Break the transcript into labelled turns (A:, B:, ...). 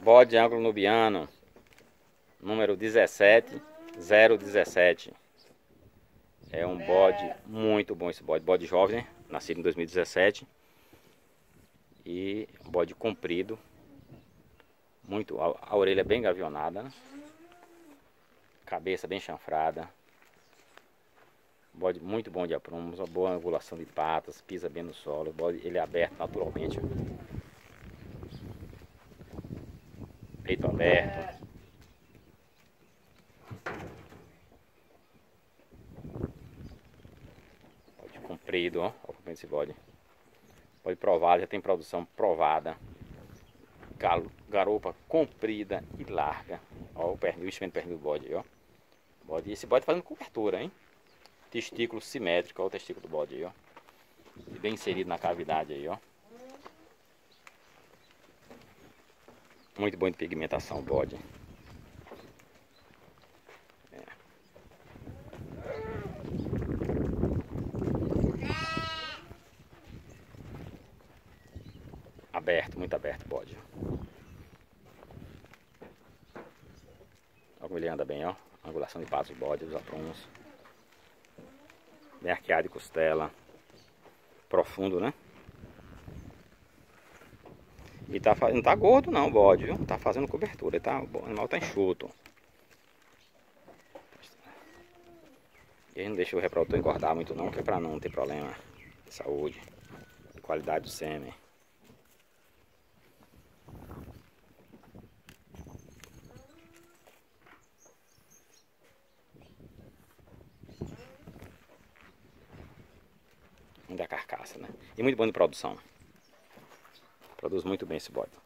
A: Bode anglo-nubiano, número 17017. É um bode muito bom esse bode. Bode jovem, né? Nascido em 2017. E um bode comprido. Muito, a orelha bem gavionada, né? Cabeça bem chanfrada. Bode muito bom de aprumos, uma boa angulação de patas, pisa bem no solo. O bode, ele é aberto naturalmente. Peito aberto. Bode comprido, ó. Olha como esse bode. Bode provado, já tem produção provada. Garupa comprida e larga. Ó o pernil, o enchimento do pernil do bode aí, ó. Bode, esse bode fazendo cobertura, hein? Testículo simétrico, ó o testículo do bode aí, ó. E bem inserido na cavidade aí, ó. Muito bom de pigmentação o bode. Aberto, muito aberto o bode. Olha como ele anda bem, ó. Angulação de patas do bode, dos aprumos. Bem arqueado de costela. Profundo, né? E tá, não tá gordo não o bode, viu? Tá fazendo cobertura, o animal tá enxuto. E aí não deixa o reprodutor engordar muito não, que é pra não ter problema de saúde, de qualidade do sêmen. Da carcaça, né? E muito bom de produção. Produz muito bem esse bode.